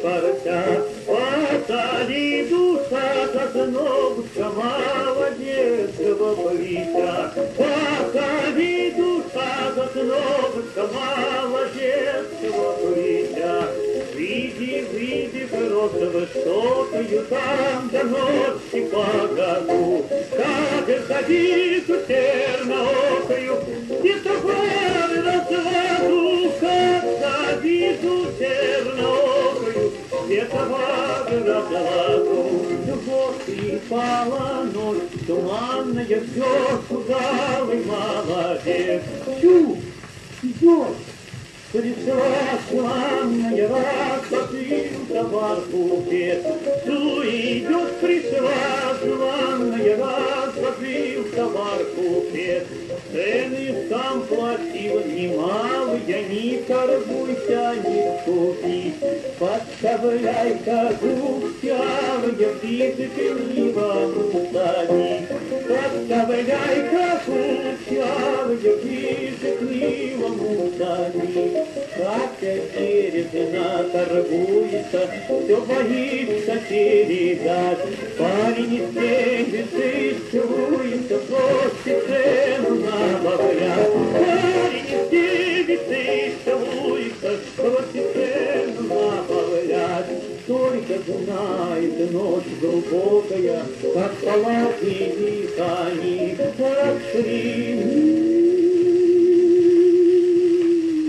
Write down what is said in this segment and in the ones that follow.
поросят. Посади душа, как ногушка молодецкого плеча. Посади душа, как ногушка молодецкого плеча. Выйди, выйди, просто высокую, там до ночи погоду. Как садись черноокою, где-то пары рассвату. Как садись черноокою, где-то пары рассвату. Вот припала ночь, туманная, все шугалый молодец. Чу, идет. Пришла славная, распотыл товар букет. Су идет, пришла славная, распотыл товар букет. Цены сам платил немалые, не торгуйся, не купи. Подставляй-ка губчавые, птицы пенливому сади. Подставляй-ка губчавые, птицы пенливому сади. Как бережно торгуется, все боится передать. Парень из девицы чуется, просит цену набавлять. Парень из девицы чуется, просит цену набавлять. Только знает ночь глубокая, как палатки они прошли.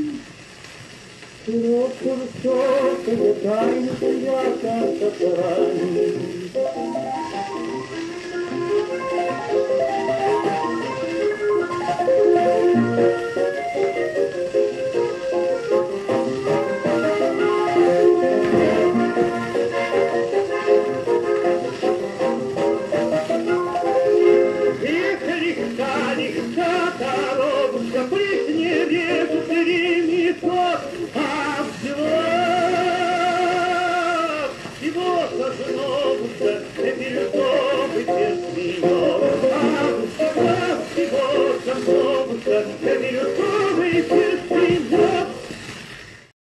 Широкая, тайна, я как